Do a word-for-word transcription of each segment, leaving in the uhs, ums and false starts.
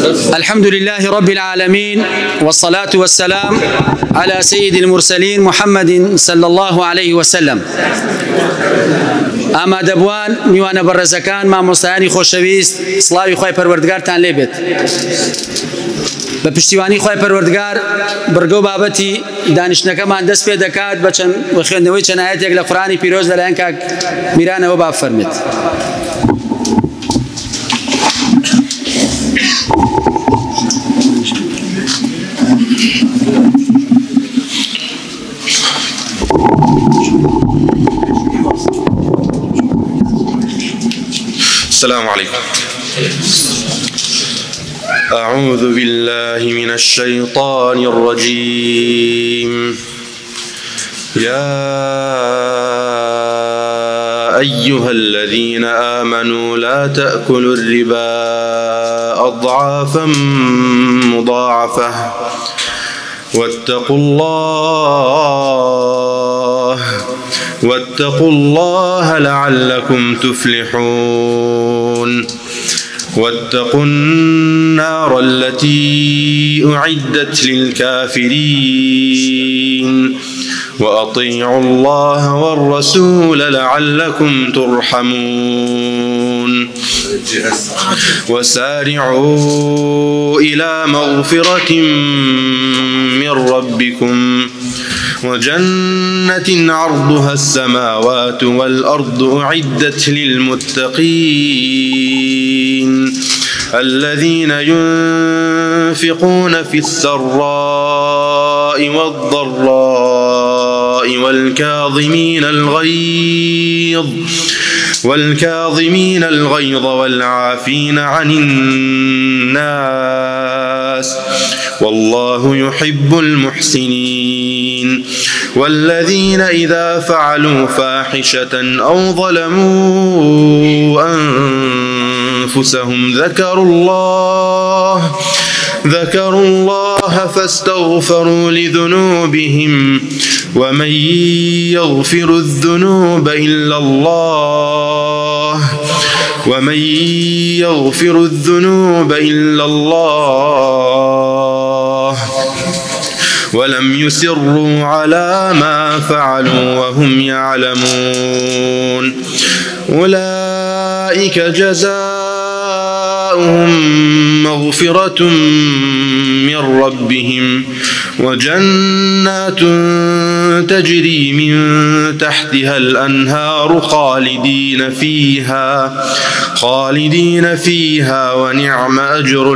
الحمد لله رب العالمين والصلاة والسلام على سيد المرسلين محمد صلى الله عليه وسلم. أما دبوان میوانە بەڕێزەکان مامۆستایانی خۆشەویست سڵاوی خۆی پەروەردگارتان لێبێت. بە پشتیوانی خۆی پەروەردگار بڕگە و بابەتی دانیشتنەکەمان دەست پێ دەکات بە چەند خوێندنەوەی چەند ئایەتێک لە قورئانی پیرۆز لەلایەن کاک میرانەوە با بفەرمێت. السلام عليكم. أعوذ بالله من الشيطان الرجيم. يا أيها الذين آمنوا لا تأكلوا الربا أضعافا مضاعفة واتقوا الله واتقوا الله لعلكم تفلحون. واتقوا النار التي أعدت للكافرين وأطيعوا الله والرسول لعلكم ترحمون. وسارعوا إلى مغفرة من ربكم وجنة عرضها السماوات والأرض أعدت للمتقين الذين ينفقون في السراء والضراء والكاظمين الغيظ والكاظمين الغيظ والعافين عن الناس والله يحب المحسنين. والذين إذا فعلوا فاحشة أو ظلموا أنفسهم ذكروا الله ذكروا الله فاستغفروا لذنوبهم ومن يغفر الذنوب إلا الله ومن يغفر الذنوب إلا الله ولم يسروا على ما فعلوا وهم يعلمون. أولئك جزاؤهم مغفرة من ربهم وجنات تجري من تحتها الأنهار خالدين فيها خالدين فيها ونعم أجر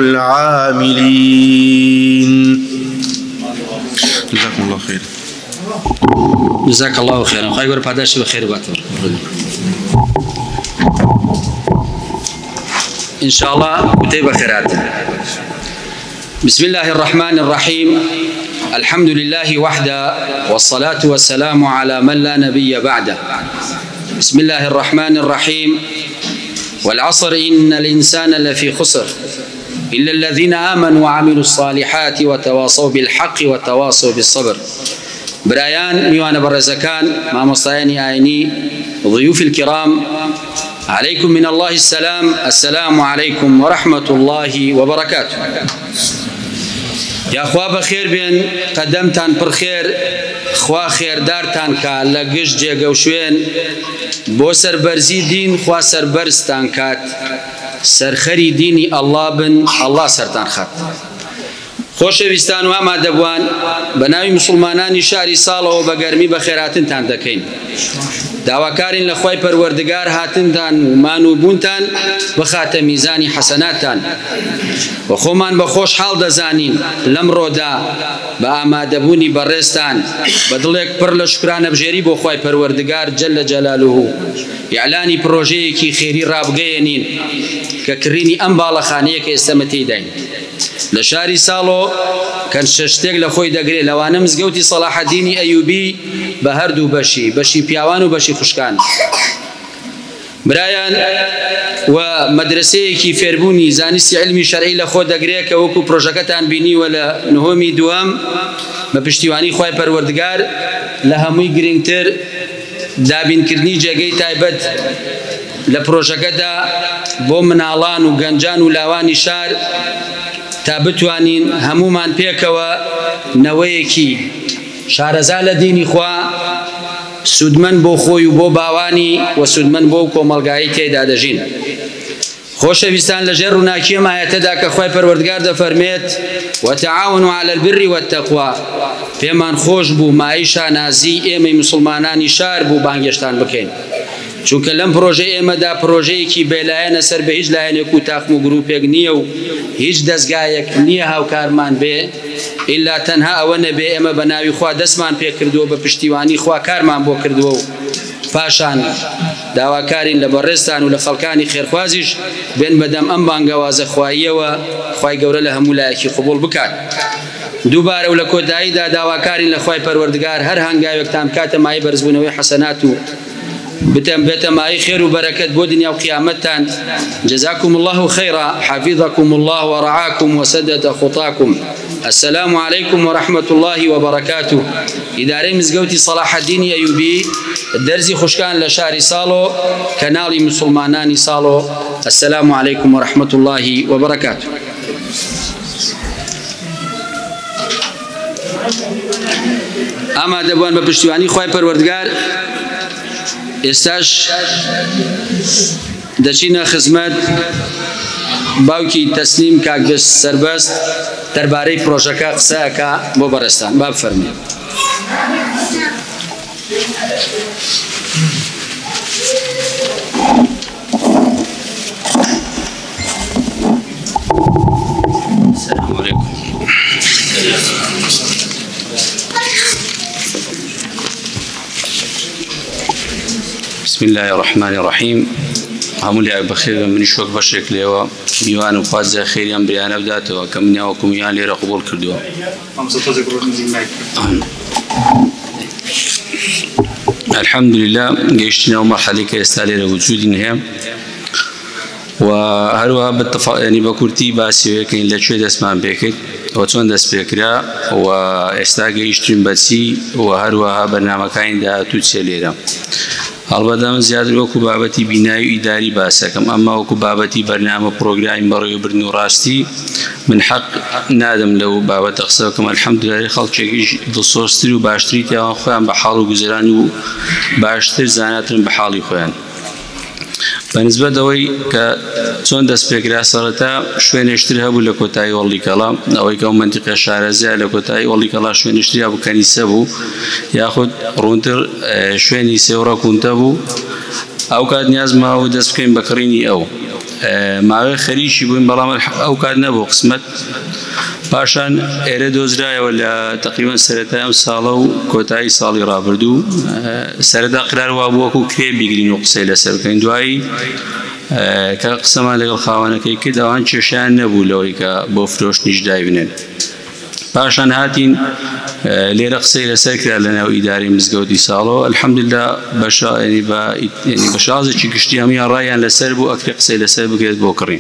العاملين. جزاكم الله خير. جزاك الله خيرا. خير ور پاداش بخير باتور إن شاء الله وتيبة خيرات. بسم الله الرحمن الرحيم. الحمد لله وحده والصلاة والسلام على من لا نبي بعده. بسم الله الرحمن الرحيم. والعصر إن الإنسان لفي خسر إلا الذين آمنوا وعملوا الصالحات وتواصوا بالحق وتواصوا بالصبر. برايان ميوان برزكان ما مصطياني عيني ضيوف الكرام عليكم من الله السلام. السلام عليكم ورحمة الله وبركاته. يا أخوة بخير بين قدمتان برخير خوا خير دارتان كا لقش جيغو شوين بو سربرزي دين خوا سربرستان كات سرخري ديني الله بن الله سرتان خات. خۆشەویستان و ئەما دەبوان بە ناوی مسلمانانی شاری ساڵەوە بە گەرمی بە خێراتنتان دەکەین. داواکارین لە خۆی پەروەردگار هاتنتان و مانووبوونتان بخاتە میزانی حەسەناتتان و خۆمان بە خۆشحاڵ دەزانین لەمڕۆدا بە ئامادەبوونی بەڕێزتان بە دڵێک پڕ لە شوکرانەبژێری بۆ خۆی پەروەردگار جەلە جەلالوهو ئیعلانی پرۆژەیەکی خێری ڕابگەیەنین کە کڕینی ئەم باڵەخانەیە کە ئێستە مەتێداین لە شاری ساڵۆ کەن شەشتێک لە خۆی دەگرێت لەوانە مزگەوتی سەلاحەدینی ئەیوبی بە هەردوو بەشی بەشی پیاوان و بەشی خوشکان. برایان و مەدرسەیەکی فێربوونی زانستی علمی شەرعی لە خۆ دەگرێت کە وەکو پرۆژەکەتان بینیوە لە نهۆمی دووەم بە پشتیوانی خۆی پەروەردگار لە هەمووی گرنگتر دابینکردنی جێگەی تایبەت لە پرۆژەکەدا بۆ مناڵان و گەنجان و لاوانی شار تا بتوانین هەمومان پێکەوە نەوەیەکی شارەزا لە دینی خوا سودمەند بۆ خۆی و بۆ باوانی و سودمەند بۆ کۆمەڵگایی تێدا دەژین. خۆشەویستان لەژێر ڕووناکیە ئاەتەدا کە خوای پەروەردگار دەفەرمێت وتعاونوا على البر والتقوى پێمان خۆش بوو مایشا نازی ئێمەی مسلمانانی شار بوو بانگێشتان بکەین، چونکە لەم پرۆژەی ئێمەدا پرۆژەیەکی بێلایەنە سەر بە هیچ لایەنێک و تاقم و گروپێک نییە و هیچ دەستگایەک نییە هاوکارمان بێ ئیلا تەنها ئەوە نەبێ ئێمە بە ناوی خوا دەستمان پێ کردووە بە پشتیوانی خوا کارمان بۆ کردووە و پاشان داواکارین لە بەڕێستان و لە خەڵکانی خێرخوازیش بێن بەدەم ئەم بانگەوازە خواییەوە خوای گەورە لە هەموو لایەکی قبوڵ بکات. دووبارە و لە کۆتاییدا داواکارین لە خوای پەروەردگار هەر هەنگاوێکتان کاتە مای بەرزبوونەوەی حەسەنات و بتم بێتە مای خێر و بەرەکەت بۆ دنیا و قیامەتتان. جزاكم الله خيرا حفظكم الله ورعاكم وسدد خطاكم. السلام عليكم ورحمة الله وبركاته. إدارة مزقوتي صلاح الدين أيوبي درزي خشكان لشاري صالو كنالي مسلماناني صالو. السلام عليكم ورحمة الله وبركاته. أما دبوان بپشتیوانی خوای پروردگار ئێستاش دەچینە خزمەت باوکی تەسنیم کاکبس سەربەست دەربارەی پرۆژەکە قسەکە بۆ بەڕێستان با بفەرمێ. السلام علیکم. بسم الله الرحمن الرحيم. همولي بخير من شوك بشرك ليوا ميوان وفاز خيريان بريان أبداته وكمنيا وكميان ليرا قبول كردوا. الحمد لله جيشتنا ومرحلة كيستالي وجود نهاية وهروها بالتفا يعني بكورتي باسي كاين لا شيء اسمان بيكت وتون داس بيكرا واستاجي يشترين باتسي وهروها برنامج كاين دا توتسيليرا. البته زیاد وکو بابتی بینایی اداری باسکم اما وکو بابتی برنامه پروگرام برای برنو راستی من حق نادم لو بابت اقصاكم الحمد لله خلچ دصوستری و باشتری تا خوان به حال و گذرانی و باشتر زاناتن به حالی خوان. بالنسبة دوي كتون دس بيكرا صارتا شوي نشتريها بولا كوتاي والله كلام أو كم منطقة شارزة على كوتاي والله كلام شوي نشتريها بو كنيسة بو ياخد رونتر شوي نيسورا كنت بو أو كاد نياز ما هو دس بكين بكريني أو مع خريشي بوين برامج أو كاد نبو قسمت باشان إيراد دوزراي ولا تقريبا سرتا صالو كوتاي صالي رابردو سرتا قرار وابوكو كريب بيجري نقصي لسبكين دواي كقسم على الخوانة كي كده وان شان نبولوي كبوفروش نجداي بنن باشان هاتين لرقصي لسكر لنا وإداري مزجودي صالو الحمد لله بشا يعني با يعني بشازة شكشتي همي الرأي لسربو أكثر قصي لسربو كده بوكرين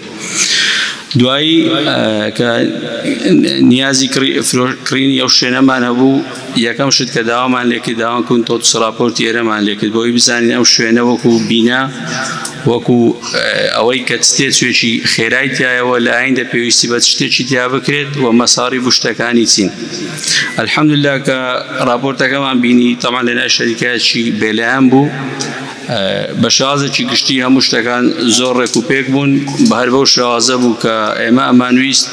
دوایی که نیازی کرینی او شنه من ابو یکم شد که داوام من لیک داوام کن تو سراپورت یه من لیک دوایی بزنی او شنه وکو بینا وکو اوی کتسته سویشی خیرایت یا ولا عند پیوستی بتشته چی تیا بکرد و مصارف وشتکانی تین الحمد لله که راپورت کمان بینی طبعا لنا شرکات شی بلام بو بشازه چی کشتی هموش تکان زور رکوپیک بون بهر بو شازه بو که اما امانویست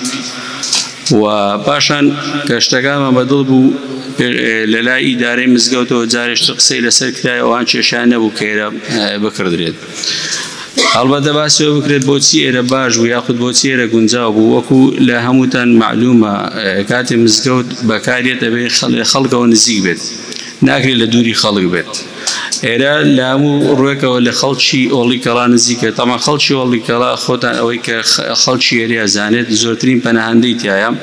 و باشان کشتکان ما بدل بو للای اداره مزگوت و جارش تقصی لسر کتای و آنچه شانه بو که بکردرید البته باسی بکرد بوچی ایره باش و یاخد بوچی ایره گنجا بو وکو لهموتان معلومه کات مزگوت بکاریت به خلق و نزیک بید ناکری لدوری خلق بید إيرا لامو رويك ولا خلشي والله كلا نزيك طبعا خلشي والله كلا خدان أويك خلشي إيرا زانت زورترين بناهندي تيايا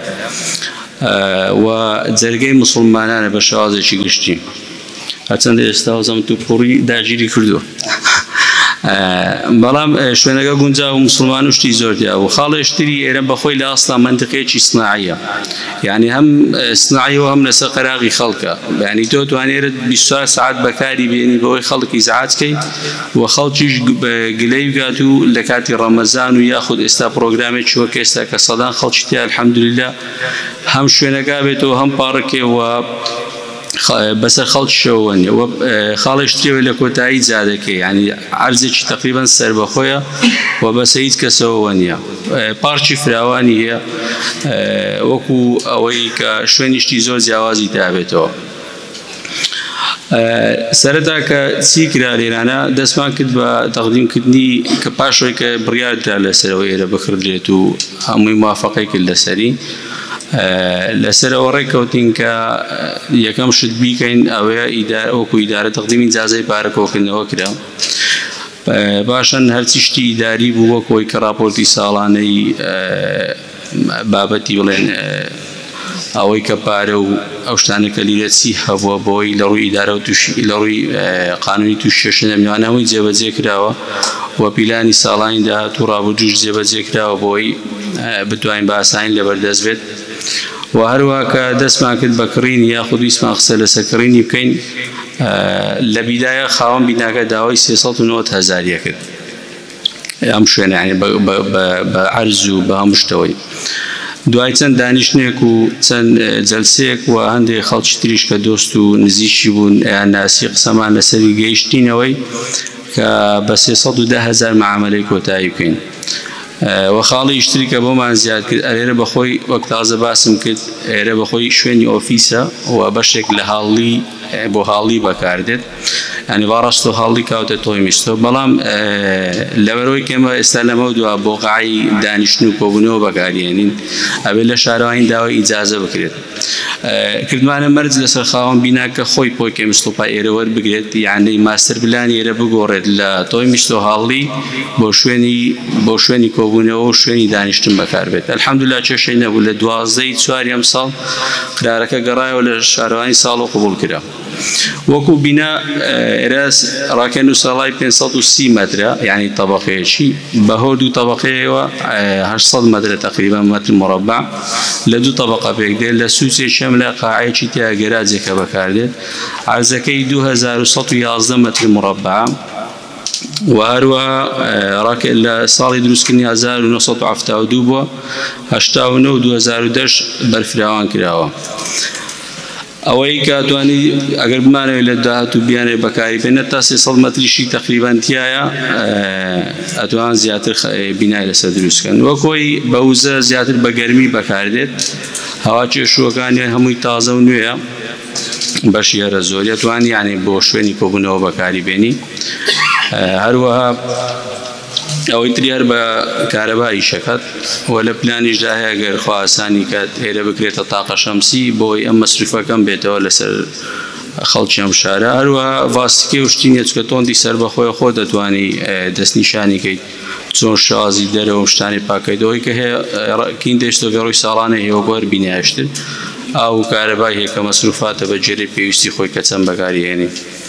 أه وزرقي مسلمانان بشازة شي قشتي هاتن استاذم تو بوري داجيري كردو بەڵام شوێنەکە گونجا و مسلمان و شتی زۆر دیا و خاڵی شتری ئێرە بەخۆی لە ئەسڵا منطقەیەکی سناعیە یعنی هەم سناعی و هەم لەسەر قەراغی خەڵکە یعنی تۆ توانێرت بیست و چوار ساعت بەکاری بێنی بەوەی خەڵکی ئیزعاج کەی و خەڵکیش گلەی بگات و لە کاتی ڕەمەزان و یاخود ئێستا پرۆگرامێکی وەک ئێستا کە سەدان خەڵکی تیا الحەمدولillah هەم شوێنەکە بێتەوە هەم پاڕکێەوە بەسەر خەڵکیشەوە نیە و خاڵێشتریەوە لە کۆتایی جادەکەی ینی عەرزێکی تەقریبەن سەربەخۆیە و بەسە هیچ کەسەوە نییە پارکی فراوانی هەیە وەکو ئەوەی کە شوێنیشتی زۆر جیاوازی دابێتەوە. سەرەتا کە چی کرا لێرانە دەستمان کرد بە تەقدیمکردنی کە پاشەوەی کە بڕیاردرا لەسەرەوە ئێرە بکردرێت و هەمووی موافقەی کرد لەسەری لەسەرەوە ڕێککەوتین کە یەکەم شت بیکەین ئەوەیە وەکو ئیدارە تەقدیمی جازای پارەکەوەکردنەوە کرا باشن هەرچی شتی ئیداری بوو وەکۆی کە راپۆرتی ساڵانەی بابەتی بڵێن ئەوەی کە پارە و ئەو شتانەکە لیرەچی هەبووە بۆی لە ڕووی ئیدارە و لە ڕووی قانونی توش شێشە نەمیوانە هەمووی جێبەجێ کراوە و پیلانی ساڵانی داهات و ڕابردووش جێبەجێ کراوە بۆی بتوانین بە ئاسانی لەبەردەست بێت و هەروە کە دەستمان کرد بە کڕین یاخود ویسمان قسە لەسەر کڕینی بکەین لە بیدایە خاوەن بیناکە داوای سێسەد و نۆ هەزاریە کرد ئەم شوێنە یعنی بە عەرز و بە هەموو شتەوەی دوای چەند دانیشتنێک و چەند جەلسەیەک و هەندێک خەڵکی تریش کە دۆست و نزیشی بوون یان ناسی قسەمان لەسەری گەیشتینەوەی کە بە سێسەد و دە هەزار معاملەی کۆتایی بکەین و خاڵی ئیشتری کە بۆمان زیاد کرد ئەرێرە بەخۆی وەک تازە باسم کرد ئێرە بەخۆی شوێنی ئۆفیسە و بەشێک لە هاڵی بۆ هاڵی بەکاردێت ینی باڕاست و هاڵی کاوتە تۆی میستۆ بەڵام لەبەرەوەی کێمە ئێستا لەمە دووە بۆ قاعی دانیشتن و کۆبوونەوە بەکارێنین ئەبێت لە شارەوەین داوای ئیجازە بکرێت کردوانە مەرج لەسەر خاوەن بیناکە خۆی پۆی کێمستۆپا ئێرە وەربگرێت یعنی ماستەر پلانی ئێرە بگۆڕێت لە تۆی میستۆ هاڵی بۆ شوێنی بۆ شوێنی کۆبوونەوە و شوێنی دانیشتن بەکاربێت الحەمدولillah کێشەی نەبوو لە دوازدەی چواری ئەم ساڵ قرارەکە گەڕایەوە لە شارەوانی ساڵ و قبوڵ کرا وەکو بینا ئێرە ڕاکەن و ساڵای پێنجسەد و سی مەترە یعنی طەبەقەیەکی بەهۆ دوو طەبەقەیەوە هەشت مەترە تقریبا مەتر مربع لە دوو طەبەقە پێک دێت لە سووچێکیشەم لە قاعەیەکی تیا گەراجێکە بەکاردێت عەرزەکەی دوو هەزار و سەد و یازدە مەتر مربع و هەروەها ڕاکە لە ساڵی دروستکردنی هەزار و نۆ سەد و هەفتاد و دوو بووە هەشتا و نۆ و دوو هەزار و دەش بەرفراوان کراوە ئەوەی کە توانی ئەگەر بمانەوێت لە داهات و بیانێ بەکاری بێنێت تا سێسەد مەتریشی تقریبان تایە ئەتوان زیاتر بینای لەسەر دروستکەن وەکۆی بەوزە زیاتر بە گەرمی بەکاردێت هەوا کێشوەکانی هەمووی تازە و نوێیە بەشی هەرە زۆریە توانی یعنی بۆ شوێنی کۆبوونەوە بەکاری بێنی هەروەها ئەوەی تریار بە کارەبایی شەکەت و لە پلانیشدا هەیە گەر خواسانی کە ئێرە بکرێتە تاقە شەمسی بۆی ئەم مەسروفەکەم بێتەوە لەسەر خەڵکی ئەم شارە هەروەها ڤاستیکێ و شتینە چکە تۆندی سەر بەخۆی خۆ دەتوانی دەستنیشانی کەیت چۆن شازی دەرەوە شتانی پاکەیتەوەی کە هەیە کین دەشتەوە ڕۆی ساڵانە هەیە گۆر بینایشتر ئاو کارەبای هەیە کە مەسروفاتە بە جێرەی پێویستی خۆی کە چەند بەکاری هێنی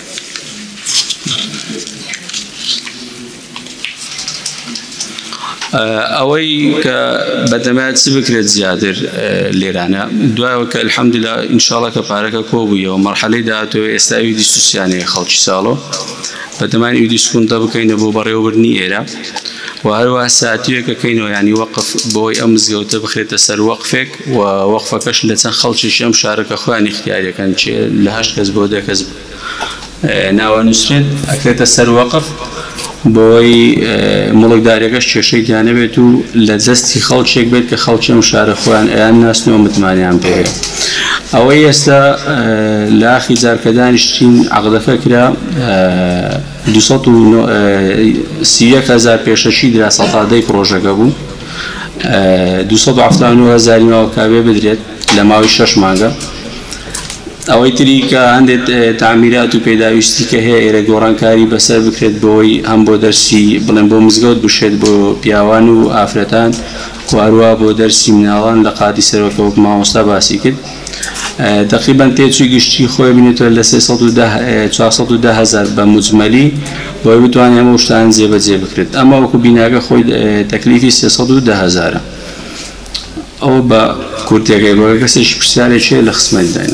ئەوەی کە بەدەمایەت چ بکرێت زیاتر لێرانە دوایەوە کە الحەمدولillah ئینشاڵڵا کە پارەکە کۆبوویەوە مەرحەلەی داهاتوە ئێستا ئیدی سوسیانەیە خەڵکی ساڵۆ بەدەمان ئیدی سکوونتە بکەینە بۆ بەڕێوەبردنی ئێرە و هەروەها ساتیوێکەکەینەوە ینی وەقف بۆی ئەم مزگەوتە بخرێتە سەر وەقفێک و وەقفەکەش لە چەند خەڵکیشی ئەم شارەکە خۆیان اختیارەکەن چێ لە هەشت کەس بۆ دە کەس ناوەنووسرێت ئەکرێتە سەر وەقف بۆی مڵکدارەکەش کێشەی دیانەبێت و لە جەستی خەڵکێک بێت کە خەڵکی ئەم شارە خۆیان ئەیان ناسنەوە متمانیان پێ هەیە ئەوەی ئێستا لە ئاخی جار کە دانیشتین عەقدەکە کرا دووسەد و سی و یەک هەزار پێشەشی درا سەتادەی پرۆژەکە بوو دووسەد و هەفتاد و نۆ هەزاری ماوە کابێ بدرێت لە ماوەی شەش مانگە ئەوەی تری کە هەندێک تعمیرات و پێداویستی کە هەیە ئێرە گۆڕانکاری بەسەر بکرێت بۆی هەم بۆ دەرسی بڵێن بۆ مزگەوت بشێت بۆ پیاوان و ئافرەتان و هەروەها بۆ دەرسی مناڵان لە قاتی سەرۆکە وەک مامۆستا باسی کرد تقریبا تیچی گشتی خوی بینید لسه صد و ده چهارصد و ده هزار به مجملی و بتوانی هم وشتن زیب زیب کرد اما وقتی بیناگه خوی تکلیفی سیصد و ده هزاره او با کورتی غیره کسیش بسیاری چه لخصمه داینا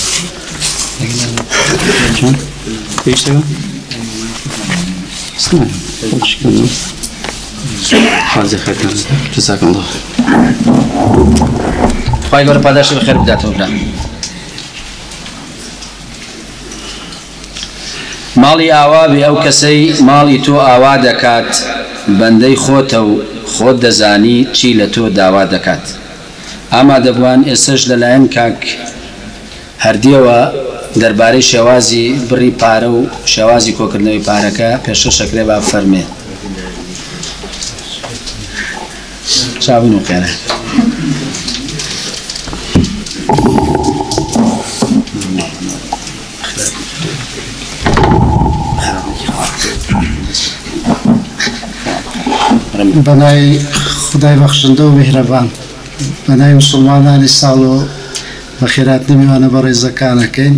پیش دارم اسمه خوش کنم حاضر خیر کنم جزاک الله خواهی گوره پاداشی بخیر بداتم برا ماڵی ئاوا بێ ئەو کەسەی ماڵی تۆ ئاوا دەکات بەندەی خۆتە و خۆت دەزانی چی لە تۆ داوا دەکات ئاما دەبوان ئێستش لەلایەن کاک هەردیەوە دەربارەی شێوازی بڕی پارە و شێوازی کۆکردنەوەی پارەکە پێشەشەکرێ با فەرمێ چاوین و قێرە بەناوی خدای بەخشندە و میهرەبان بەناوی موسڵمانانی ساڵ و بەخێراتنی میوانە بە ڕێزەکانەکەین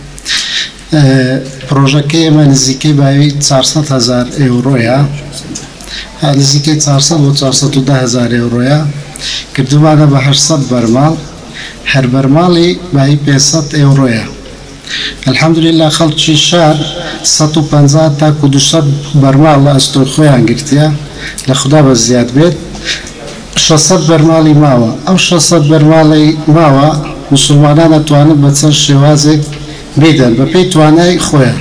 پرۆژەکەی ئێمە نزیکەی باوی چوارسەد هەزار ئێوڕۆیە نزیکەی چوارسەد بۆ چوارسەد و ده هەزار ئێوڕۆیە کردومانە بە هەشتسەد بەرماڵ هەر بەرماڵی باوی پێنجسەد ئێوڕۆیە الحەمدولله خەڵکی شار سەد و پەنجا تاکو دووسەد بەرماڵ لە ئەستۆی خۆیان گرتیە لە خوددا بە زیاد بێت شەسەد بەرماڵی ماوە ئەو شەسەد بەرماڵی ماوە موسڵمانان ئەتوانن بە چەند شێوازێک بیدەن بە پێی توانای خۆیان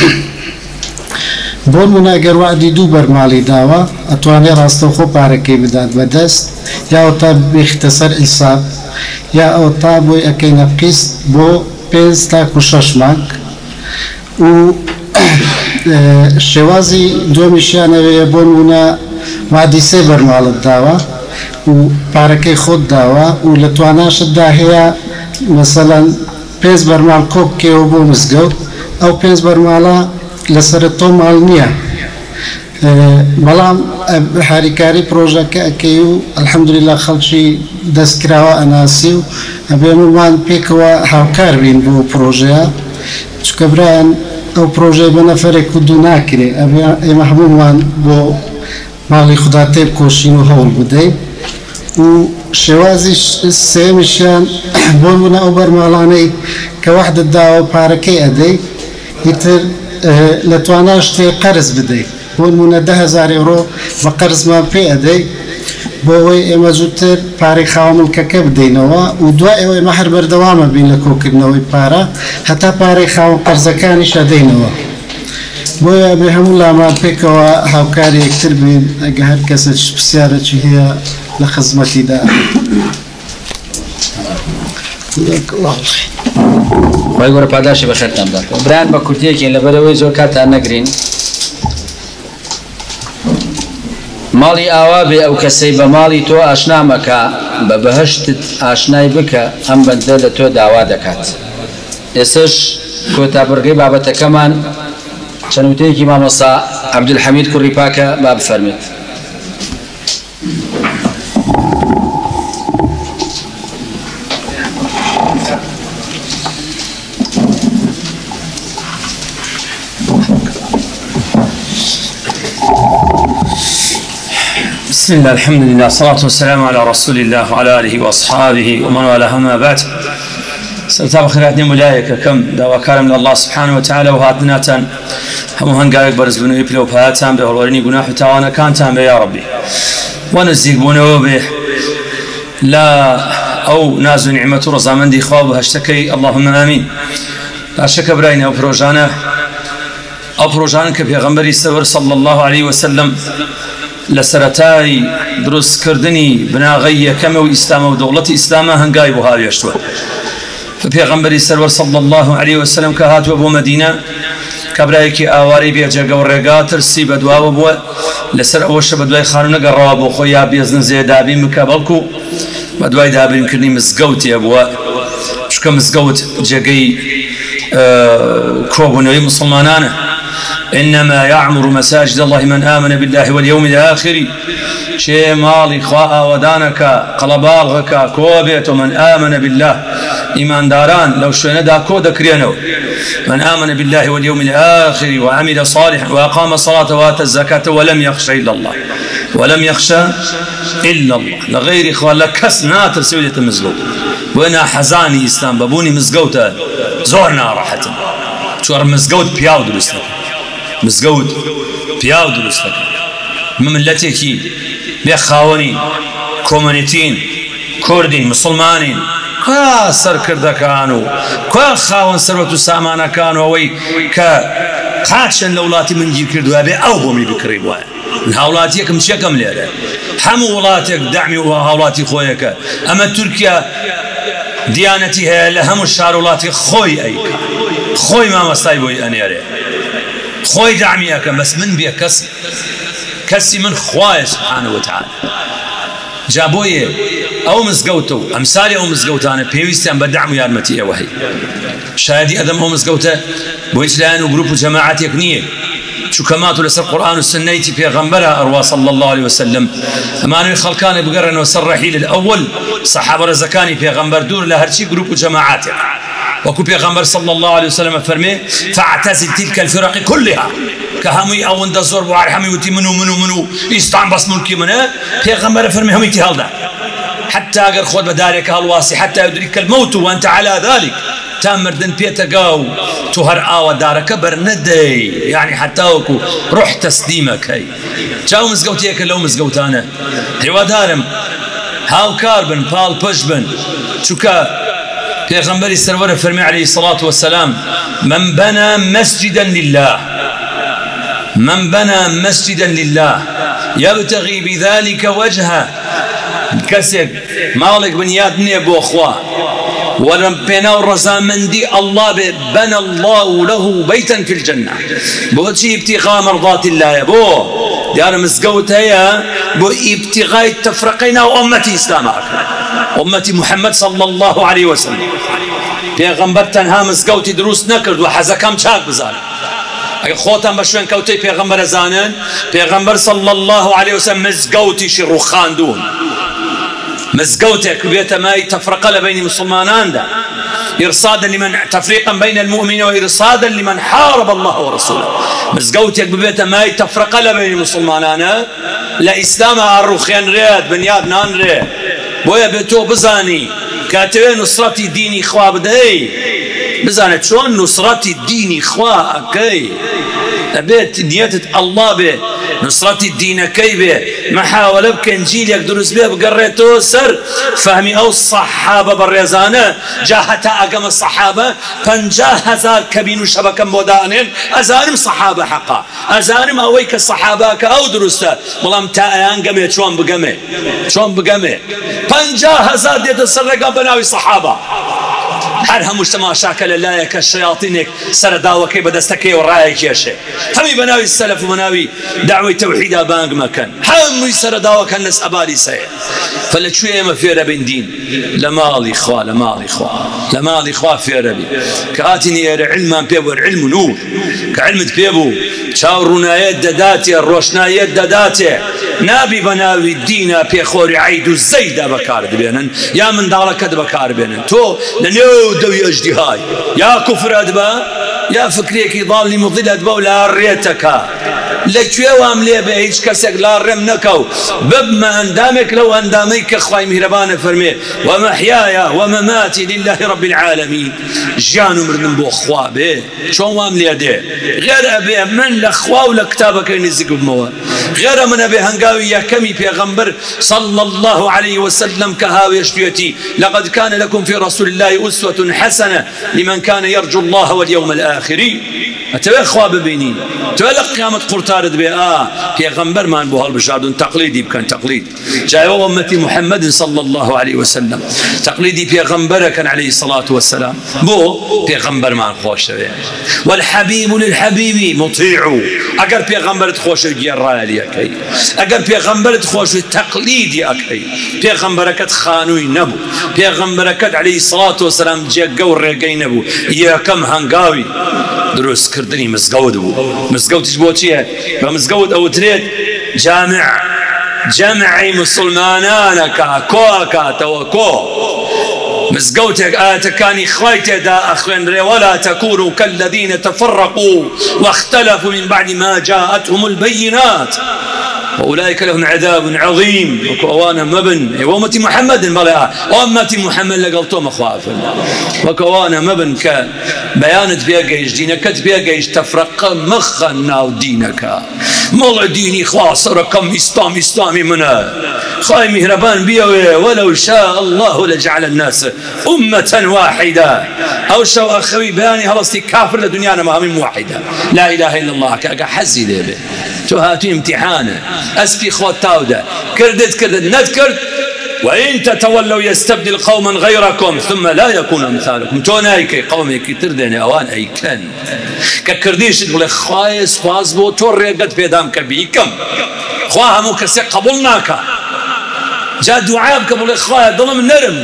بۆ نمونە وعدی دوو بەرماڵی داوە ئەتوانێت ڕاستەوخۆ پارەکەی بدات بەدەست یا ئەو تا بێختە سەر ئیساب یا ئەو تا بۆی ئەەکەینە قیست بۆ پێنج تاکو شەش مانگ و شێوازی دووەمیشیانەوەیە بۆ نمونە وعدی سێ بەرماڵت داوە و پارەکەی خۆت داوە و لە تواناشتدا هەیە مەسەلەن پێنج بەرماڵ کۆ بکەوە بۆ مزگەوت ئەو پێنج بەرماڵە لەسرە تۆ ماڵ نییە بەڵام هاریکاری پرۆژەکە ئەەکەی و الحەمدولله خەڵکی دەستکراوە ئەناسی و ئەبێمەمان پێکەوە هاوکار بین بۆ پرۆژەیە چکە برایان ئەو پرۆژەی بە نەفەرێک و دوو ناکرێ ئێمە هەمومان بۆ ماڵی خوددا تێب کۆشین و هەوڵ بدەین و شێوازی سێمیشیان بۆ بوونە ئەو بەرماڵانەی کە وەحدت داوە پارەکەی ئەدەی ئیتر لە تواناش تێ قەرز بدەیت بۆ نمونە ده هەزار ئێوڕۆ بە قەرزمان پێ ئەدەی بۆ ئەوەی ئێمە زووتر پارەی خاوە مڵکەکە بدەینەوە و دوای ئێوە ئێمە هەر بەردەوامە بین لە کۆکردنەوەی پارە هەتا پارەی خاوە قەرزەکانیش ئەدەینەوە بۆیە بێ هەموو لامان پێکەوە هاوکاری یەکتر بین ئەگە هەر کەسە پرسیارەکی هەیە لە خزمەتیدا خۆی گەورە پاداشی بەخێرتان بدات برایان بە کورتیەکێن لەبەرەوەی زۆر کاتان نەگرین ماڵی ئاوا بێ ئەو کەسەی بە ماڵی تۆ ئاشنا مەکە بە بەهەشتت ئاشنای بکە ئەم بەندە لە تۆ داوا دەکات ئێستش کۆتابڕگەی بابەتەکەمان چەند وتەیەکی مامۆستا عەبدولحەمید کوڕی پاکە با بفەرمێت بسم الله الحمد لله والصلاة والسلام على رسول الله وعلى آله وأصحابه ومن والاه أما بعد سلطان خيراتني ملايكة كم دعوة كارم لله سبحانه وتعالى وهاتناتان هم هنقايق برز بنو يبلو بهاتان به والوريني قناح وتعوانا كانتان به يا ربي ونزيق بنو به لا أو نازو نعمة رزامن دي خواب هشتكي اللهم آمين لا شك براين أو بروجانا أو بروجانا كبيغمبري سور صلى الله عليه وسلم لسرتاي دروس كردني بناغي كما وإسلام ودولة إسلام هنقاي بها يشتوى فبيغمبري سرور صلى الله عليه وسلم كهات وابو مدينة كبرايكي آواري بيجاق ورقات رسي بدوا وابو لسر أوش بدواي خانونا قرابو خويا بيزن زيدابي مكابلكو بدواي دابين كرني مزقوتي أبو شكا مزقوت جاقي اه كوبونوي مسلمانانا إنما يعمر مساجد الله من آمن بالله واليوم الآخر شيء مالي خواء ودانك قلبالغك كوبيت ومن آمن بالله إيمان داران لو شوينا دا كودا كريانو من آمن بالله واليوم الآخر وعمل صالحا وأقام الصلاة وآتى الزكاة ولم يخشى إلا الله ولم يخشى إلا الله لغير إخوان لكس ناتر سوية المزقوت وأنا حزاني إسلام بابوني مزقوتا زورنا راحة شوار مزقوت بياو دلستك مزقوت بياو دلستك مملتكي بيخاوني كومونيتين كردين مسلمانين كا سركرده كانوا كا خاون سروت سامانه كانوا وي كا قاچن لولاتي من جير كردوا بي او بومي بكريبوا هاولاتي كم شكم ليه حمو ولاتك دعمي وهاولاتي خويك اما تركيا ديانتي هي لهم الشارولاتي خوي اي خوي ما مصايبوي انيري خوي دعمي اكم بس من بيه كسي كسي من خواي سبحانه وتعالى جابويه او مزقوتو امثالي او مزقوتانه بيويستان بدعم يارمتي وهي شادي ادم او مزقوته بويش لان وجروب جماعات يكنيه شو كماتوا لسر القران والسنه في غنبره اروا صلى الله عليه وسلم امانه خلكان بقرن وسرحيل الاول صحابه رزكاني في غنبر دور لهرشي جروب جماعات وكو بيغمبر صلى الله عليه وسلم فرمي فاعتزل تلك الفرق كلها كهمي او اند زور وعرحمي وتي منو منو منو يستعن بس ملكي منه بيغمبر فرمي همي تهالدا حتى اگر خود بدارك هالواسي حتى يدرك الموت وانت على ذلك تامر دن بيتقاو تهر آوى دارك برندي يعني حتى وكو روح تسليمك هي جاو مزقوتيك لو مزقوتانا هيوا دارم هاو كاربن بال بشبن شوكا پیغمبر سرور فرمی عليه الصلاة والسلام من بنى مسجدا لله من بنى مسجدا لله يبتغي بذلك وجهه كسك مالك بنياد نيبو اخواه ولم بناو الرزامندي الله بنى الله له بيتا في الجنة بوشي ابتغاء مرضات الله بو ديار مزقوت هيا بو ابتغاء التفرقين وأمتي إسلامك أمتي محمد صلى الله عليه وسلم پیغمبر تنها مزقوتي دروس نكرد وحزكام چاك بزار اگه خوتان بشوين كوتي پیغمبر زانن پیغمبر صلى الله عليه وسلم مزقوتي شرو خاندون مزقوتك بيت ماي تفرق بين مسلمانان ده إرصادا لمن تفريقا بين المؤمنين وإرصادا لمن حارب الله ورسوله مزقوتك ببيت ماي تفرق بين مسلمانان لا إسلام الرخيان رياد بنياد نان رياد بويا بيتو بزاني كاتبين نصرتي ديني خواه بدهي بزانت شون نصرتي ديني خواه اكي ابيت نيتت الله به نصرتي الدين كي به محاولة بكنجيل يقدرس به بقريتو سر فهمي او الصحابة بالريزانة جاهتا اقام الصحابة فانجاه هزار كبين شبكا مودانين ازانم صحابة حقا ازانم اويك الصحابة كاو درستا ملام تايان قمي شون بقمي شون بقمي فانجاه هزار ديت السرقا بناوي صحابة هرها مجتمع شاكل الله كالشياطينك سرداوكي بدستكي ورايك يا شيء همي بناوي السلف ومناوي دعوة توحيد بانق مكان همي سرداوك الناس أبالي سيء فلتشوية ما في ربين دين لمالي إخوة لمالي إخوة لمالي إخوة في ربي كاتني علما بيبو العلم نور كعلم بيبو شاورنا يد داتي الروشنا يد داتي نابي بناوي الدين بيخوري عيد الزيدة بكار بينن يا من دارك بكار بينن تو لنيو دوي اجتهاي يا كفر ادبا يا فكريك ضالني مضل ادبا ولا ريتك لكوي واملي بهيج كسك لا رم نكو بما اندامك لو انداميك اخوي مهربان فرمي ومحياي ومماتي لله رب العالمين جانو مرن بو اخوا به شلون واملي دي غير ابي من الاخوا ولا كتابك ينزق بموال غير من ابي هنقاوي يا كمي بيغمبر صلى الله عليه وسلم كهاوي اشتيتي لقد كان لكم في رسول الله اسوة حسنة لمن كان يرجو الله واليوم الاخر اتبع اخوا ببينين تبع قيامة قرطارد بي اه بيغمبر مان بو هالبشاردون تقليدي بكان تقليد جاء امتي محمد صلى الله عليه وسلم تقليدي بيغمبر كان عليه الصلاة والسلام بو بيغمبر مان خوش والحبيب للحبيب مطيع ئەگەر پێغەمبەرت خۆشە گێڕایەلی ئەەکەی ئەگەر پێغەمبەرت خۆشە تەقلیدی ئەەکەی پێغەمبەرەکەت خانووی نەبوو پێغەمبەرەکەت عەلەیهی سەڵات وسەلام جێگە و ڕێگەی نەبوو یەکەم هەنگاوی دروستکردنی مزگەوت بوو مزگەوتیش بۆ چییە بە مزگەوت ئەوترێت جامع جەمعی مسلمانانەکە کۆ ئەکاتەوە کۆ مزگەوتێک ئاەتەکانی خوای تێدا ئەخوێنرێ ولا تكونوا كالذين تفرقوا واختلفوا من بعد ما جاءتهم البينات وأولئك لهم عذاب عظيم وكوانا مبن وأمتي محمد بلا وأمتي محمد لقلتهم أخواف وكوانا مبن كبيانة بيقيش دينك بيقيش تفرق مخنا ودينك مولع ديني خلاص رقم إسلام إسلامي منا خاي مهربان بيوي ولو شاء الله لجعل الناس أمة واحدة أو شو أخوي بياني هلستي كافر لدنيانا مهمين واحدة لا إله إلا الله كأقا حزي ليبي تهاتي امتحانه أسبي خوات تاودة كردت كردت نذكرت وإن تتولوا يستبدل قوما غيركم ثم لا يكون أمثالكم تونايكي قومي تردني أوان أي كان ككرديش تقول خايس فازبو توري قد بيدام كبيكم خواها مو كسي قبلناك جاء دعاب قبل إخوة ظلم نرم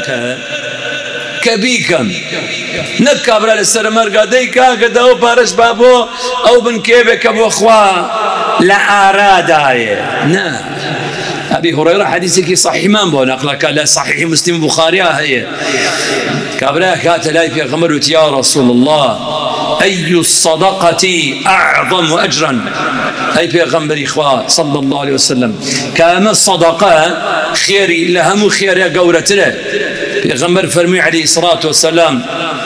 كبيكم نكابر للسر مرقا ديكا قد أو بارش بابو أو بن كيبك أبو إخوة لا أراداي نعم أبي هريرة حديثك صحيح ما بو نقلك لا صحيح مسلم بخاري هي كابرا كات لا في غمر يا رسول الله أي الصدقة أعظم أجرا أي في غمر إخوة صلى الله عليه وسلم كما الصدقة خيري لهم خير يا قورتنا في غمر فرمي عليه الصلاة والسلام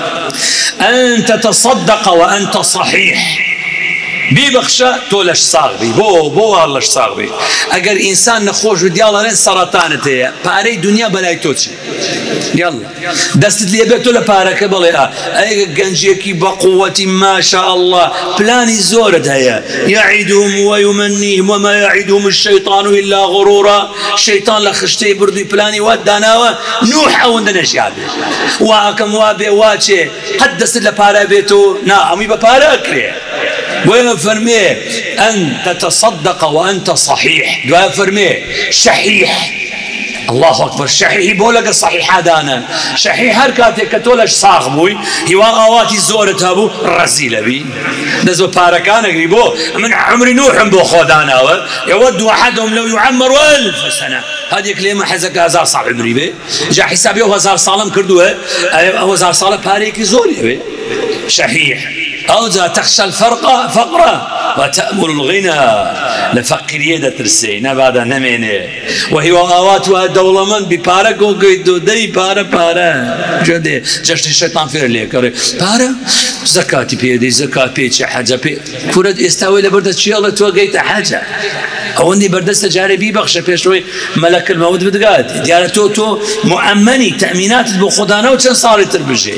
أن تتصدق وأنت صحيح ببخشة تولش صاغبي بو بو هالش صاغبي اگر انسان نخوش وديالا سرطانته باري دنيا بلاي توتشي يلا دست لي بيتو لبارك بلا اي گنجيكي بقوه ما شاء الله بلاني زورد هيا يعدهم ويمنيهم وما يعدهم الشيطان الا غرورا شيطان لخشتي بردي بلاني وداناوا نوح او ندنشياد واكم وابي واتشي قدس لبارا بيتو نا امي ببارا اكري وين فرمي أن تتصدق وأنت صحيح دعاء فرمي شحيح الله أكبر شحيح بولك الصحيح هذانا شحيح هركاتي كتولش صاغبوي هوا آواتي زورت هبو رزيلة بي دزو باركان قريبو من عمر نوح بو خودانا يود أحدهم لو يعمر ألف سنة هذه كلمة حزك هزار صعب عمري بي جا حسابي هزار صالم كردوه هزار صالم باريكي زوري بي شحيح أو جا تخشى الفرقة فقرة وتأمل الغنى لفقر يدا ترسي نبادا نميني وهي آواتها الدولة من ببارك وقيدو دي بارا بارا جدي جشت الشيطان في اللي كري بارا زكاتي بيدي زكاة بيتش حاجة بي كورد استوي لبردت شي الله توقيت حاجة هوني بردست جاربي بخشة بيشوي ملك الموت بدقات ديارة تو تو مؤمني تأمينات بخدانا وشن صاري تربجي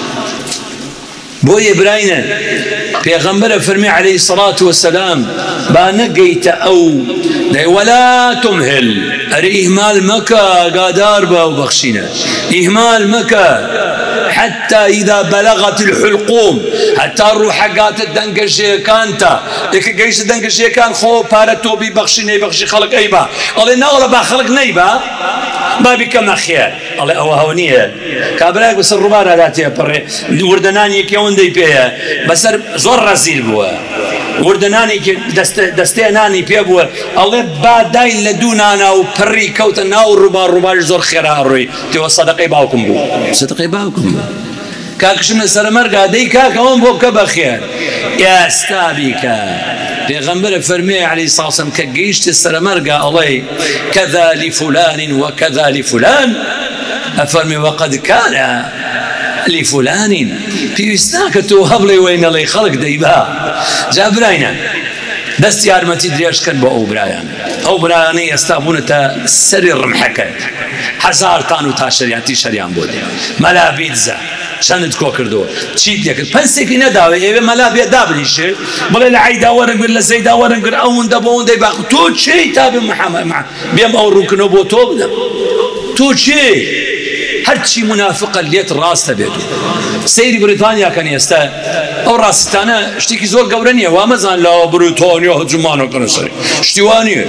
بو إبراهيم پیغمبر فرمي عليه الصلاة والسلام بانقيت أو ولا تمهل أري إهمال مكة قادار باو بخشينا إهمال مكة حتى إذا بلغت الحلقوم حتى الروح قات الدنقشي كانتا إك قيش الدنقشي كان خو بارتو بي بخشيني بخشي خلق أيبا قال ناولا با خلق نيبا بابي كما خيال الله أو هونية كابراك بس الربارة ذاتي بري وردناني كيون دي بيها بس زور رزيل بوا وردناني كي دست دستيناني بيها بوا الله بعدين لدونانا وبري كوتنا والربار ربار زور خيرها روي تيو صدقي باوكم بو صدقي باوكم بو كاكش من سرمرقا دي كاك هون بو كبا خير يا استابيكا پیغمبر فرمي عليه الصلاة والسلام كجيشت السرمرقا الله كذا لفلان وكذا لفلان أفرمي وقد كان لفلان في إسناك توهب لي وين الله خلق ديبا جابراينا دست يارمتي دريش كان بأو برايان أو براياني يستغبون تا سري الرمحكا حزار تانو تا شريانتي شريان بودي ملا بيتزا شاند كوكردو تشيد ياك بنسيكي نداوي ايبه ملا بي دابليش بلا العيدا ورنقر لزيدا ورنقر اون دبون دي باق تو تشي تابي محمد مع بيم او ركنو بو تو تو تشي هر هەرچی منافقە لێت ڕاستە بێت سەیری بریتانیاکەن ئێستا ئەو ڕاستانە شتێکی زۆر گەورە نییە وا مەزان لاوە بریتانیا هەجومانەکەنە سەری شتی وان نییە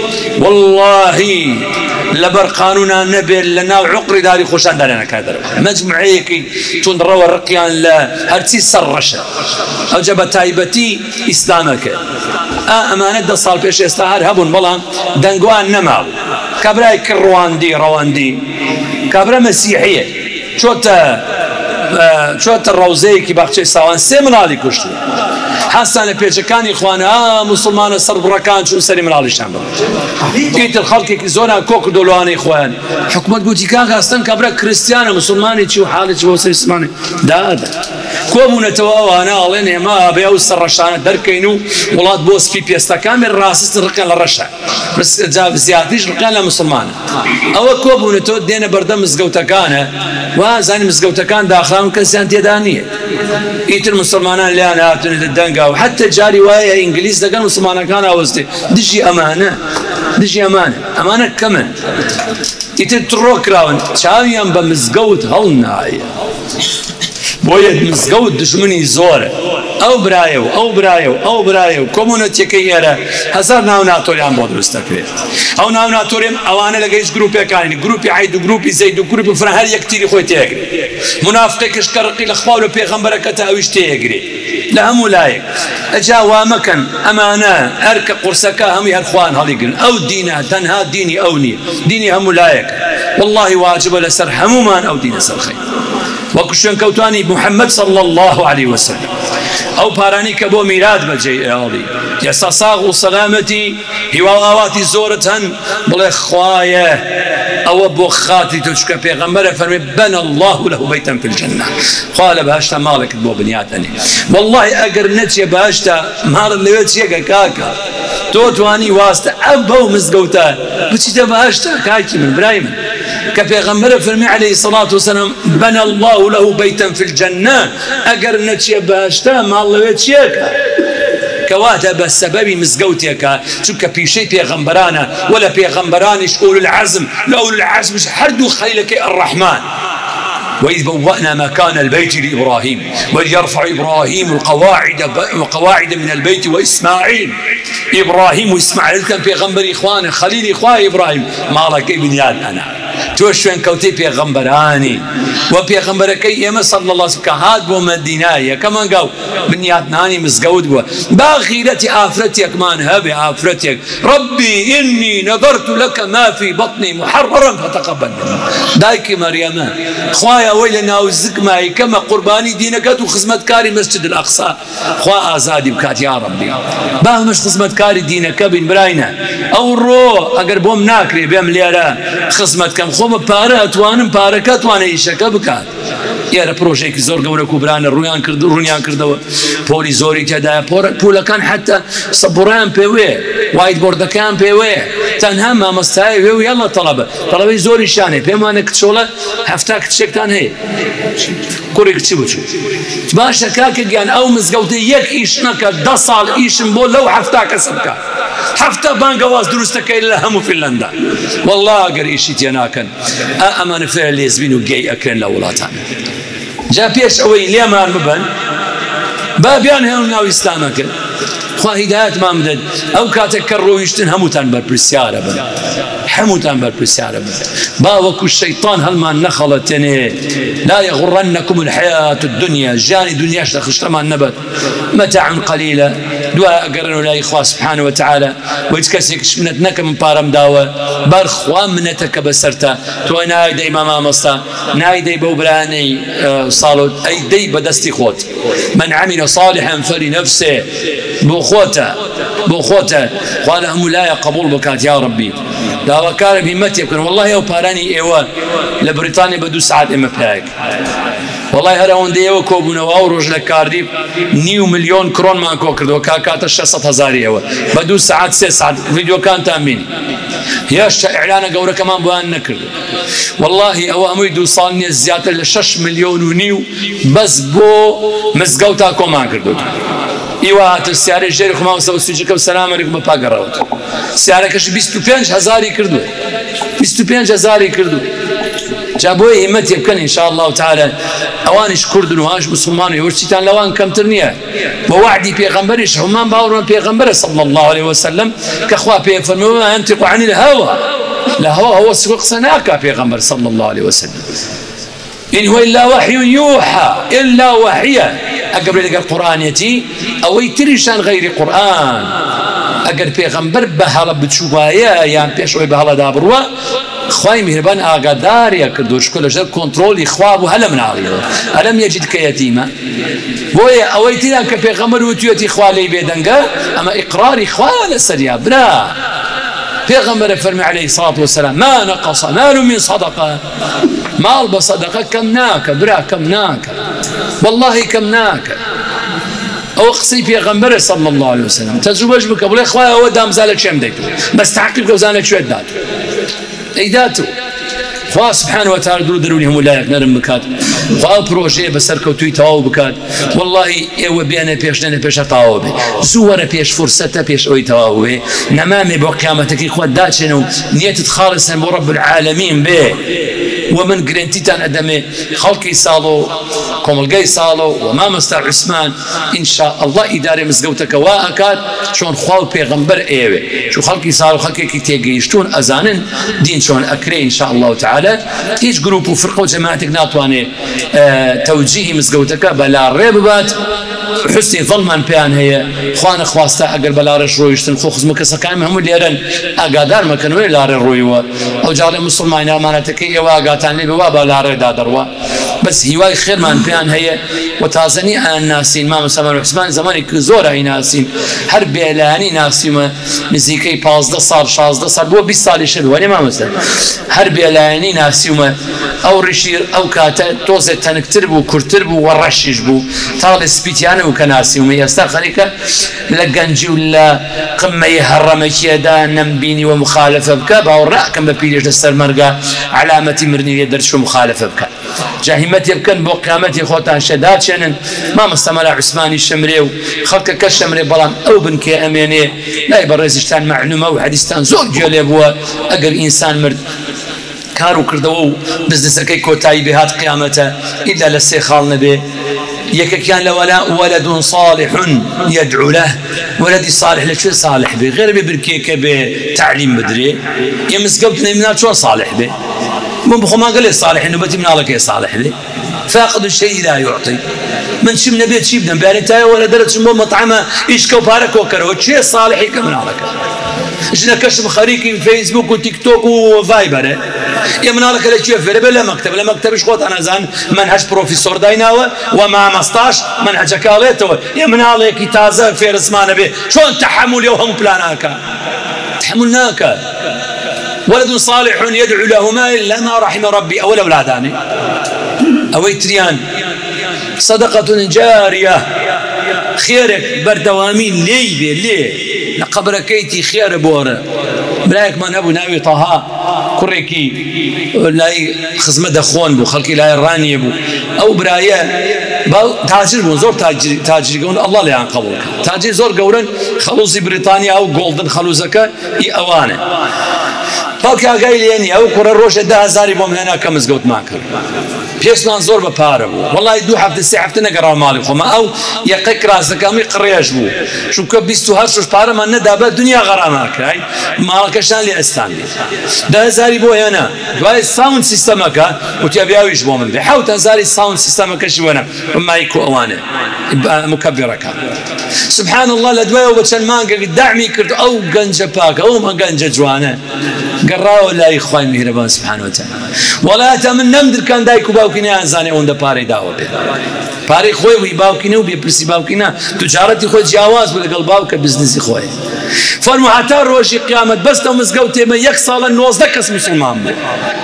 واللهی لەبەر قانونان نەبێت لە ناو عقری داری خۆشان دارێنەکە دەرەوە مەجموعەیەکی توندڕەوە ڕقیان لە هەرچی سەر ڕەشە ئەوجا بە تایبەتی ئیسلامەکە ئا ئەمانە دە ساڵ پێش ئێستا هەر هەبوون بەڵام دەنگوان نەماوە کابرای کرد ڕواندی ڕەواندی کابرا مەسیحیە چۆتە چۆتە ڕەوزەیەکی باخچەی ساوان سێ مناڵی کوشتی حەسان لە پێچەکانی خوانە ئا موسڵمانە سەربڕەکان چون سەری مناڵیشان بڵ ئیتر خەڵکێکی زۆران کۆ کردۆلوانەی خۆیان حکومەت گوتی کاکە ئەستەن کابرا کریستیانە موسڵمانی چی و حاڵێکی بۆ سەری سمانی دادا کۆبوونەتەوە ئەوانە ئەڵێن ئێمە بێ ئەو سەرڕەشانە دەرکەین و وڵات بۆ سپی پێستەکان بێ ڕاستن ڕقیان لە ڕەشە زیاتریش ڕقیان لە موسڵمانە ئەوە کۆبوونەتەوە دێنە بەردەم مزگەوتەکانە وازانی مزگەوتەکان داخراون کەسیان تێدا نییە ئیتر موسڵمانان لیان هاتونێتە دەنگا و حتى جاری وایە ئینگلیز دەگەن موسڵمانەکان ئاوەستێ دژی ئەمانە دژی ئەمانە ئەمانە کەمن ئیتر تڕۆ کراون چاویان بە مزگەوت هەڵ نایە بۆیە مزگەوت دژمنی زۆرە ئەو برایە و ئەو برایە و ئەو برایە و کۆمونەتیەکەی ئێرە هەزار ناو ناتۆریان بۆ دروست دەکرێت ئەو ناو ناتۆرێم ئەوانە لەگەیش گروپەکانی گروپی عید و گروپی زەید و گروپی فرە هەر یەکتیری خۆی تێگرێت منافقێکش کە ڕقی لە خوا و لە پێغەمبەرەکەتە ئەویش تێگرێت لە هەموو لایەک ئەجا وا مەکەن ئەمانە هەرکە قورسەکە هەمووی هەرخوان هەڵیگرن ئەو دینە تەنها دینی ئەو نییە دینی هەموو لایەک واللهی واجبە لەسەر هەمومان ئەو دینە سەرخەی وەکو شوێنکەوتانی محەممەد صلی الله عليه وسلم ئەو پارانی کە بۆ میرات بەجێ ئێڵی ئێستا ساغ و سەلامەتی هیواڵاواتی زۆرت هەن بڵێ خوایە ئەوە بۆ خاتری تۆ چکە پێغەمبەرە فەرمێ بەنە الله له بەیتەن فی الجەنە خوا لە بەهەشتا ماڵێکت بۆ بنیات ئەنێ والله ئەگەر نەچێ بەهەشتا ماڵت لەوێ چیەکە کاکە تۆ توانی واستە ئەم بەو مزگەوتە بچیتە بەهەشتا کاکی من برای من کە پێغەمبەرە فەرمی عەلەیهی سەڵات وسەلام بەنە الله له بەیتەن فی الجەنە ئەگەر نەچێ بەهەشتا ماڵ لەوێ چیەکە کەواتە بە سەبەبی مزگەوتێکە چونکە پیشەی پێغەمبەرانە و لە پێغەمبەرانیش ئولو العەزم لە ئولو العەزمش هەردوو خەلیلەکەی الرەحمان وإذ بوأنا مكان البيت لإبراهيم وإذ يرفع إبراهيم القواعد وقواعد من البيت وإسماعيل إبراهيم وإسماعيل كان بيغمبر إخوانه خليل إخوان إبراهيم ما لك بنيان أنا توشون كوتي بيغمبراني وبيغمبركي إما صلى الله عليه وسلم هاد بو مدينايا كمان قال بنيات ناني مزقود بو باخيرتي آفرتك ما نهبي آفرتك ربي إني نظرت لك ما في بطني محررا فتقبل دايك مريم خوايا ويلنا وزك معي كما قرباني دينك وخزمت كاري مسجد الأقصى خوا آزادي بكات يا ربي باه مش خزمت كاري دينك بين براينا أو الرو أقر بوم ناكري بيم ليرا خزمت كم خۆمە پارە ئەتوانم پارەکە توانە ئیشەکە بکات ئێرە پرۆژێکی زۆر گەورە کوبرانە ڕویان کرد ڕوونیان کردەوە پۆلی زۆری تێدایە پولەکان حتا سەبوڕیان پێوێ وایت بۆردەکان پێوێ تەنها مامەستایە وێ و یاڵە تەڵەبە تەڵەبەی زۆری شانێ پێمانە کچۆڵە هەفتا کچێکتان هەیە کوڕی کچی بچوو باشە کاکە گیان ئەو مزگەوتە یەک ئیش نەکە دە ساڵ ئیشم بۆ لەو هەفتا کەسە بکات هەفتە بانگەواز دروستەکەی لە هەموو فینلەندا والله ئەگەر ئیشی تێ ناکەن ئەمانە فێرە لێزبین و گەی ئەکرێن لە وڵاتان جا پێش ئەوەی لێمان ببن با بیان هێڵ ناو ئیسلامەکە خوا هیدایەتمان بدەن ئەو کاتێک کە ڕۆیشتن هەمووتان بەرپرسیارە بن هەمووتان بەرپرسیارە بن با وەکو شەیطان هەڵمان نەخەڵەتێنێ لا يغرنكم الحياة الدنيا ژیانی دنیاش لە خشتەمان نەبەت متاع قليلة دوای ئەگەڕێنەوە لای خوا سبحانه وتعالى و هیچ کەسێکش منەت نەکە من پارەم داوە بەر خوا منەتەکە بەسەرتە تۆ نای دەی مامامەستا نای دەی بەو برانەی ساڵۆت ئەی دەی بەدەستی خۆت من عمل صالحا فلنفسه بۆ خۆتە بۆ خۆتە خوا لە هەموو لایە قبول بکات یا ربی داواکارم هیمەتێ بکەن والله ئەو پارانی ئێوە لە بریتانیا بە دوو سعات ئێمە پێیەک والله هەر ئەوەندەی ئێوە کۆبوونەوە ئەو ڕۆژ لە کاردیف نیو ملیۆن کڕۆنمان کۆ کردەوە کاکاتە شەشسەد هەزاری ئێوە بە دوو سعات سێ سعات ڤیدیۆکانتان بینی هێشتا ئیعلانە گەورەکەمان بۆیان نەکرد والله ئەوە هەمووی دوو ساڵ نییە زیاتر لە شەش ملیۆن و نیو بەس بۆ مزگەوتا کۆمان کردوت ئیوە هاتە سیارەی ژێری خۆماوەسە و سوجەکە و سەلام عەلەیکم بە پاگەڕاوت سیارەکەش بیست و پێنج هەزاری کردووە بیست و پێنج هەزاری کردووە جابوا همتي بكن إن شاء الله تعالى أوانش كرد وهاش مسلمان يورشتان لوان كم ترنيا ووعدي بيغمبرش همان باورون بيغمبر صلى الله عليه وسلم كأخوة بيفرموا ما ينطق عن الهوى لا هو هو سوق صناعك بيغمبر صلى الله عليه وسلم إن هو إلا وحي يوحى إلا وحيا أقبل لك القرآن يتي أو يتريشان غير قرآن أقر بيغمبر بهلا بتشوفايا يعني بيشوي بهلا دابروا خواهي مهربان آقادار يا كردوش كل جل كنترول إخواب وهلا من عاليه ألم يجدك يتيما بويا أويتنا كبيغمبر وتيوتي إخوالي بيدنقا أما إقرار إخوال السريع بلا بيغمبر فرمي عليه الصلاة والسلام ما نقص مال من صدقة مال بصدقة كمناك برا كمناك والله كمناك أو قصي بيغمبر صلى الله عليه وسلم تزوج بك أبو الإخوة هو دام زالت شم ديتو بس تعقب كوزانك شو داتو إيداتو خوا سبحانه وتعالى درو دروني هم لا يقنرم بكات خوا بروجي بسركو توي تاو بكات والله ايوه بيانا بيش نانا بيش تاو بي زورة بيش فرصة بيش اوي تاو بي نمامي بو قيامتك اخوة داتشنو نية خالصا بو رب العالمين بي ومن قرنتيتان أدمي خلقي صالو كوملقي صالو وما مستر عثمان إن شاء الله إدارة مزقوتك واكات شون خواو بيغمبر إيوه شو خلقي صالو خلقي كي تيجيشتون أزانن دين شون أكري إن شاء الله تعالى هيج جروب وفرقة وجماعتك ناتواني اه توجيهي مزقوتك بلا ريببات حسني ظلمان بيان هي خوانا خواستا أقل بلا رش رويشتن خو خزمك سكايم هم اللي يرن أقادار ما كانوا لا رويوا أو جاري مسلمان أمانتك إيوه أقاتان لي بوابا لا ريدا دروا بس هواي خير من بيان هي وتازني الناسين ما مسمى عثمان زماني كزورة ناسين هرب إعلاني ناسين مزيكي بازده صار شازده صار بو بيس سال شبه ولا ما مثلا هرب إعلاني ناسين أو رشير أو كاتا توزة تنكتر بو كرتر بو ورشش بو طال سبيتيانه وكناسين يستخرك لجنجي ولا قمة يهرمك يدا نمبيني ومخالفة بك باورا كم ببيليش دستر مرقا علامة مرني يدرس مخالفة بك جاهمتي بكن بو قيامتي خوتان شدات شنن ما مستمر عثماني الشمري خلق كالشمري بلان او بنكي اميني لا يبرزشتان معلومه وحديثتان زور جولي بوا اقر انسان مرد كارو كردو بزنسكي كوتاي بهات قيامته الا لسي خالنا به يك كان لولا ولد صالح يدعو له ولدي صالح لشو صالح به غير ببركيك بتعليم بدري يمسقبتنا من شو صالح به من بخو ما قال لي صالح انه بتي من الله كي صالح لي فاقد الشيء لا يعطي من شمنا بيت شيبنا بارتاي ولا درت شمو مطعمه ايش كوبارك وكروت شيء صالح كمن الله جنا كشف خريقي فيسبوك وتيك توك وفايبر يا من الله كلا شيء في بلا مكتب لا مكتب شقوط انا زان منهج بروفيسور دايناوا وما مستاش منهج كاليتو يا من الله كي تازه في رسمانه به شلون تحمل يوم بلاناك تحملناك ولد صالح يدعو لهما إلا ما رحم ربي أول أولاداني أويتريان صدقة جارية خيرك بردوامين لي بي لي لقبركيتي خير بورا بلايك من أبو ناوي طه كريكي لاي خزمة دخون بو خلقي لاي راني بو أو برايا تاجر بو زور تاجر تاجر قول الله ليان قبول تاجر زور قولن خلوصي بريطانيا أو جولدن خلوزك إي أوانه باوكي قايل يعني أو كرة روشة ده هزاري بوم هنا كم زقوت معك بيسمان زور بباره والله يدو حفت الساعة حفت نقرأ مالي خما أو يقيك راسك أمي قريش بو شو كبستو هرشوش باره ما ندابة الدنيا غرامك هاي مالك شان لي أستان ده هزاري بو هنا دواي الساوند سيستمك وتيابياويش بو من بي حاوت هزاري الساوند سيستمك شوانا وما يكو أوانه مكبرك سبحان الله لدواي وبتشان مانك دعمي كرد أو قنجة باك أو ما قنجة جوانا قراء لا إخوان مهربان سبحانه وتعالى ولا تمن نمدر كان دايكو باوكينا أنزاني أون دا باري داوا بي باري خوي وي باوكينا وبي برسي باوكينا تجارتي خوي جاواز ولا قل باوكا بزنسي خوي فرمو حتى روشي قيامت بس تو مزقوتي من يكسالا نوز دكس مسلمان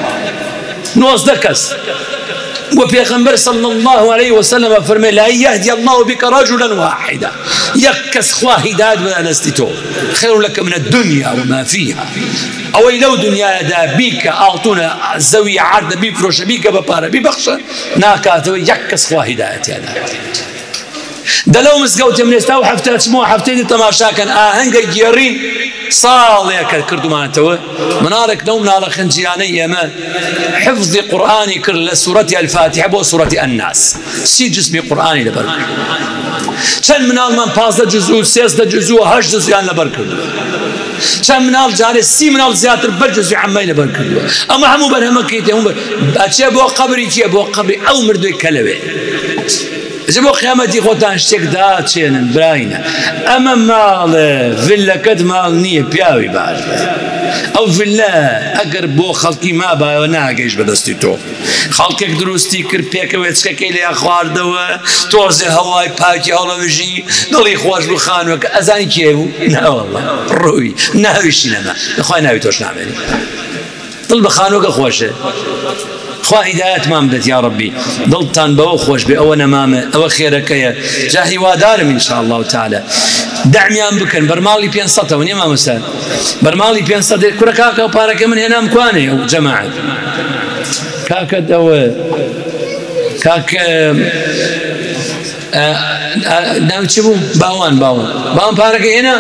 نوز دكس وبيغمبر صلى الله عليه وسلم فرمي لا يهدي الله بك رجلا واحدا يكس خوا هداد ولا نستيتو خير لك من الدنيا وما فيها او لو دنيا دا بيك اعطونا زوية عرض بيفروش بيك ببارة ببخشة ناكاتو يكس خوا هدايتي هذا دلو مسقوت من يستوى حفتة سمو حفتة تماشا كان آهنگ جيرين صالح كردمان تو منارك نوم على خنجيانية ما حفظ قرآني كل سورة الفاتحة بو سورة الناس سي جزء قرآني لبرك كان منال من بازده جزء سيزده جزء هشت جزء يعني لبرك كان منال جاري سي منال زيادة برجزء عمي لبرك أما همو برهم كيتي هم بر أشياء بو قبري أشياء بو قبري أو مردوي كلبه جبوا قيامتي خوتان شتك دا تشين براينا اما مال فيلا كد مال نيه بياوي بعد او فيلا اگر بو خلقي ما با ناقيش بدستي تو خلقك دروستي كر بيك ويتسك كيلي اخوار دو توزي هواي باكي اولا وجي دولي خوش بخانوك ازاني كيفو لا والله روي ناوي شنما اخوي ناوي توش نعمل طلب خانوك خوشه خوا هدايات ما مدت يا ربي ضلتان بو خوش بأو نمامة أو خيرك يا جاهي وادارم إن شاء الله تعالى دعميان بكن برمالي بين سطة وني ما مسان برمالي بين سطة كرة كاكا وبارك من هنا مكواني أو جماعة كاكا دو كاكا ناوي تشبو باوان باوان باوان بارك هنا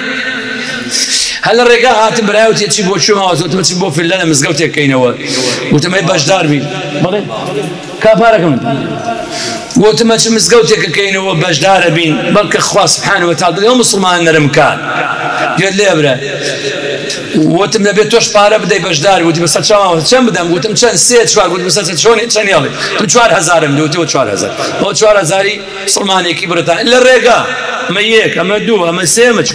هل الرجاء هاتم براوتي تشبو شو ما وزوت تشبو في الليل مزقوتي كينوا وتما يباش داربي بلى كابارك من وتما مزقوتي كينوا باش داربين بلك اخوا سبحانه وتعالى يوم مسلمان نرمكان قال لي ابرا وتم بيتوش بارا بدا باش دار وتي بس شو كم بدم وتم كان سيت شوار قلت بس شلون شلون يلا تم شوار هزار من وتي شوار هزار هو شوار هزاري سلماني كبرتان الا الرجاء ما يك اما دو اما سيمج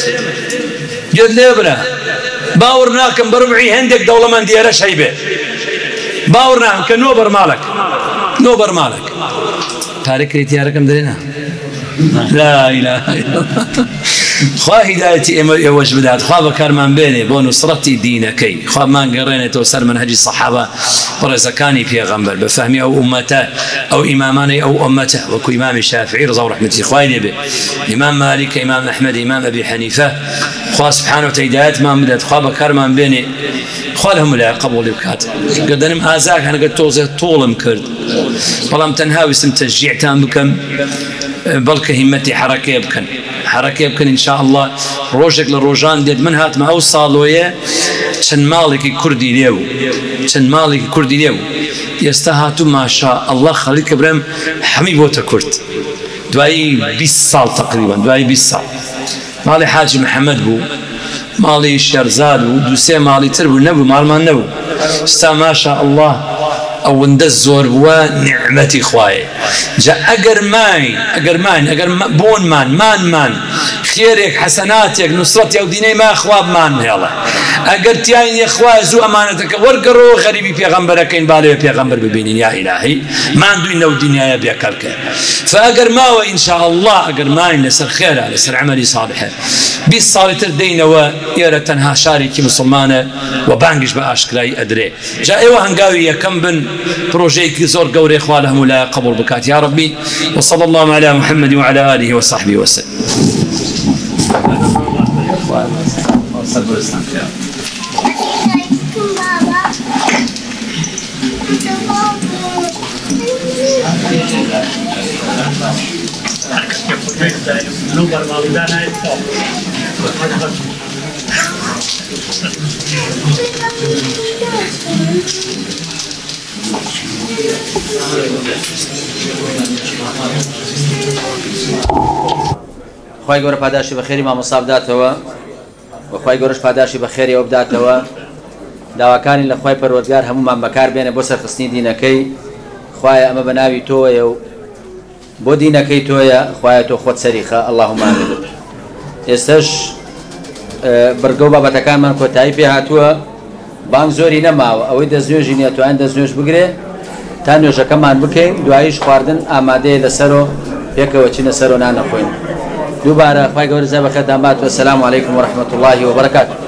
قلت لي ابرا باورناكم بربعي هندك دولة من ديارش هيبه باورناهم كنوبر مالك نوبر مالك تارك ريتياركم درينا لا اله الا الله خوا هدايتي يوش بدات خوا بكرمان بيني بو نصرتي دينكي خوا ما قرينا توسر منهج الصحابه برزكاني في غنبر بفهمي او امته او اماماني او امته وكو امام الشافعي رضا ورحمته خواني به امام مالك امام احمد امام ابي حنيفه خوا سبحانه وتعالى ما بدات خوا بكرمان بيني خوا لهم لا قبول بكات قدنم ازاك انا قلت توزه طول مكرد بلام تنهاوي اسم تشجيع تام بكم بلك همتي حركه بكن حركه يمكن ان شاء الله روجك للروجان ديت من هات ما اوصالويه شن مالك كردي ليو شن مالك كردي ليو يستهاتوا ما شاء الله خليك ابراهيم حميبوتا كرد دواي بيس سال تقريبا دواي بيس سال مالي حاج محمد بو مالي شرزاد بو دوسي مالي تربو نبو مال ما نبو استا ما شاء الله او ندزور ونعمتي خواي جاء اقر ماين اقر ماين اقر بون مان مان مان خيرك حسناتك نصرتي او ديني ما اخواب مان يلا اقر تياين يا اخوي زو امانتك ورقرو غريبي بيغمبرك ان بالي بيغمبر ببينين يا الهي ما عنده انه الدنيا بيكلك فاقر ما وان شاء الله اقر ماين لسر خيره لسر عملي صالحه بالصالح تردين ويرى تنها شاركي مسلمانه وبانجش باشكراي ادري جاء ايوه هنقاوي يا كم بن بروجيك زور قوري اخوانهم لا قبول بكات يا ربي وصلى الله على محمد وعلى اله وصحبه وسلم. خواهی گوره پاداشی بخیری ما مصاب داتوا و خواهی گورش پاداشی بخیری او بداتوا داواکانی لخواهی پروردگار همو من بکار بینه بو سرخصنی دینکی خواهی اما بناوی توی و بو دینکی توی خواهی تو خود سریخه اللهم آمین استش برگو بابتکان من کتایی پی هاتوا بانگ زوری نماو اوی دزنیوژی نیتو این دزنیوژ بگره تا نوێژەکەمان بکەین دواییش خواردن ئامادەیە لەسەرۆ پێکەوە چینە سەرۆ نانەخۆین دووبارە خوای گەورە جزای بەخێر دامات و السلام علیکم و رحمة الله و بەرەکاتوه.